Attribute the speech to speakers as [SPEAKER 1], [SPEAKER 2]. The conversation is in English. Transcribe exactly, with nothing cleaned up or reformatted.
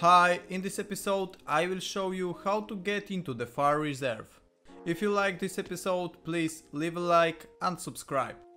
[SPEAKER 1] Hi, in this episode I will show you how to get into the Fire Reserve. If you like this episode, please leave a like and subscribe.